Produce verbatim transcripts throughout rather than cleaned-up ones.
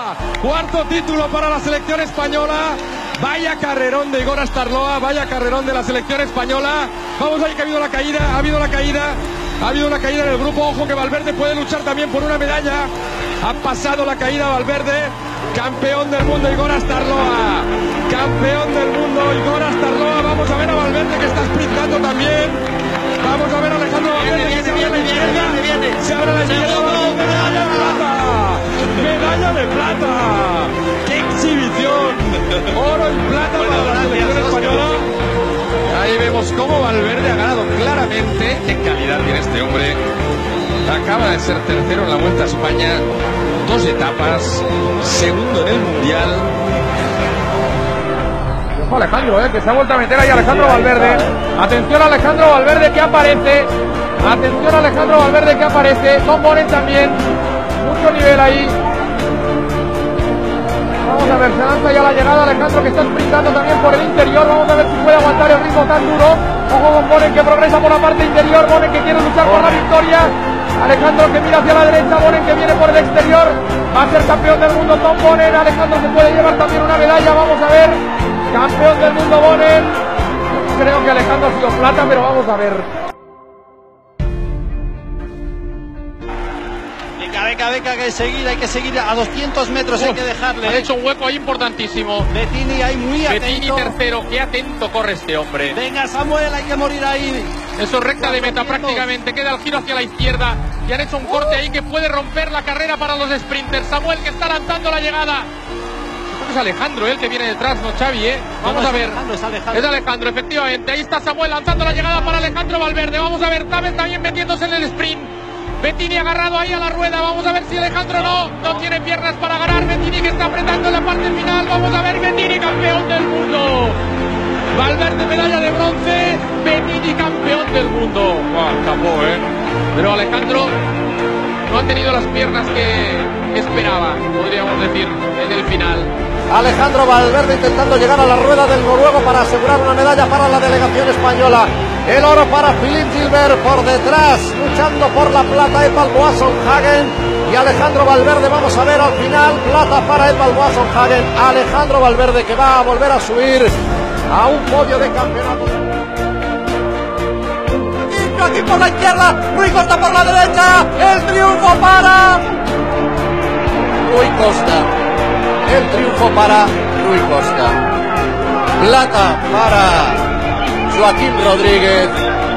Cuarto título para la selección española. Vaya carrerón de Igor Astarloa, vaya carrerón de la selección española. Vamos ahí que ha habido la caída, ha habido la caída, ha habido una caída en el grupo. Ojo que Valverde puede luchar también por una medalla. Ha pasado la caída Valverde. Campeón del mundo Igor Astarloa. Campeón del mundo Igor Astarloa. Vamos a ver a Valverde que está sprintando también. Vamos a ver a Alejandro Valverde que se abre a la izquierda. Se abre a la izquierda. Medalla de plata. Medalla de plata. ¡Qué exhibición! Oro y plata para la selección española. Ahí vemos cómo Valverde ha ganado claramente. Qué calidad tiene este hombre. Acaba de ser tercero en la Vuelta a España. Dos etapas. Segundo en el Mundial. Alejandro, eh, que se ha vuelto a meter ahí Alejandro Valverde. Atención a Alejandro Valverde que aparece. Atención a Alejandro Valverde que aparece. Tom Boonen también. Mucho nivel ahí. Vamos a ver, se lanza ya la llegada Alejandro que está sprintando también por el interior. Vamos a ver si puede aguantar el ritmo tan duro. Ojo con Boonen que progresa por la parte interior. Boonen que quiere luchar por la victoria. Alejandro que mira hacia la derecha. Boonen que viene por el exterior. Va a ser campeón del mundo Tom Boonen. Alejandro se puede llevar también una medalla. Vamos a ver. Campeón del mundo Boonen. Creo que Alejandro ha sido plata, pero vamos a ver. Venga, venga, que hay que seguir, hay que seguir a doscientos metros, Uf, hay que dejarle. Ha hecho un hueco ahí importantísimo. Bettini ahí muy atento. Bettini tercero, qué atento corre este hombre. Venga, Samuel, hay que morir ahí. Eso es recta de meta prácticamente, queda el giro hacia la izquierda. Y han hecho un corte ahí que puede romper la carrera para los sprinters. Samuel que está lanzando la llegada. Creo que es Alejandro, el que viene detrás, no Xavi, ¿eh? Vamos no, a ver. Alejandro, es Alejandro. Es Alejandro, efectivamente. Ahí está Samuel lanzando la llegada para Alejandro Valverde. Vamos a ver, Taves también metiéndose en el sprint. Bettini agarrado ahí a la rueda. Vamos a ver si Alejandro no, no tiene piernas para ganar. Bettini que está apretando en la parte final. Vamos a ver, Bettini campeón del mundo. Valverde medalla de bronce. Bettini campeón del mundo. Wow, capó, ¿eh? Pero Alejandro no ha tenido las piernas que esperaba, podríamos decir, en el final. Alejandro Valverde intentando llegar a la rueda del noruego para asegurar una medalla para la delegación española. El oro para Philipp Gilbert por detrás, luchando por la plata Edvald Boasson Hagen y Alejandro Valverde. Vamos a ver al final, plata para Edvald Boasson Hagen. Alejandro Valverde que va a volver a subir a un podio de campeonato. Y aquí por la izquierda, Rui Costa por la derecha, el triunfo para Rui Costa. El triunfo para Rui Costa. Plata para Joaquín Rodríguez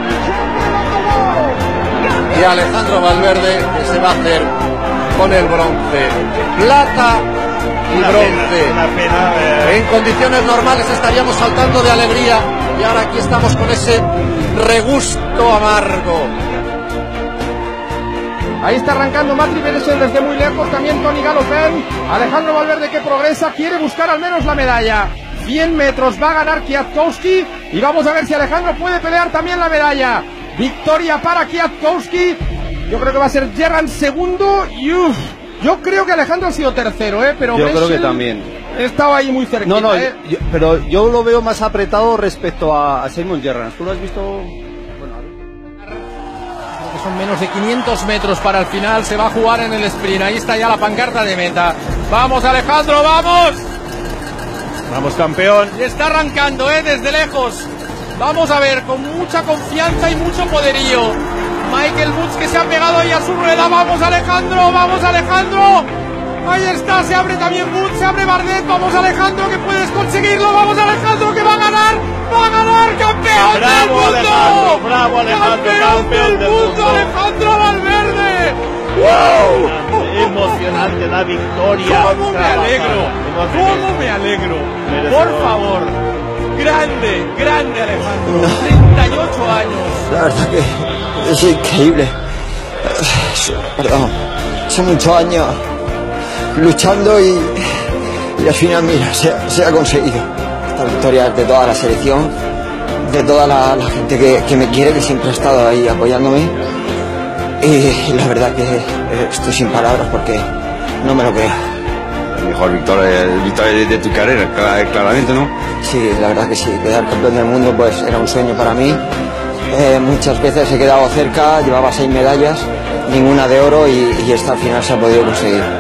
y Alejandro Valverde que se va a hacer con el bronce. Plata y una bronce. Pena, una pena, eh. En condiciones normales estaríamos saltando de alegría y ahora aquí estamos con ese regusto amargo. Ahí está arrancando Matri Pedersen desde muy lejos, también Tony Galopin. Alejandro Valverde que progresa, quiere buscar al menos la medalla. cien metros va a ganar Kwiatkowski y vamos a ver si Alejandro puede pelear también la medalla. Victoria para Kwiatkowski. Yo creo que va a ser Gerrans segundo y uff, yo creo que Alejandro ha sido tercero, ¿eh? Pero yo Bresel creo que también. Estaba ahí muy cerquita, no, no, ¿eh? yo, pero yo lo veo más apretado respecto a, a Simon Gerrans. ¿Tú lo has visto? Son menos de quinientos metros para el final, se va a jugar en el sprint. Ahí está ya la pancarta de meta. Vamos Alejandro, vamos. Vamos campeón. Y está arrancando, eh, desde lejos. Vamos a ver, con mucha confianza y mucho poderío. Michael Woods que se ha pegado ahí a su rueda. Vamos Alejandro, vamos Alejandro. Ahí está, se abre también Woods, se abre Bardet. Vamos Alejandro que puedes conseguirlo. Vamos Alejandro que va a ganar. Va a ganar, campeón bravo, del mundo. Alejandro, bravo Alejandro, campeón, campeón del, del mundo, mundo. Alejandro Valverde. ¡Wow! Emocionante la victoria. ¿Cómo me alegro? ¿Cómo me alegro? Por favor. Grande, grande Alejandro. treinta y ocho años. La verdad que es increíble. Perdón. Son muchos años luchando y, y al final, mira, se, se ha conseguido. Esta victoria es de toda la selección, de toda la, la gente que, que me quiere, que siempre ha estado ahí apoyándome. Y la verdad que estoy sin palabras porque no me lo creo. La mejor victoria, victoria de, de tu carrera, claramente, ¿no? Sí, la verdad que sí. Quedar campeón del mundo pues era un sueño para mí. Eh, muchas veces he quedado cerca, llevaba seis medallas, ninguna de oro y, y esta al final se ha podido conseguir.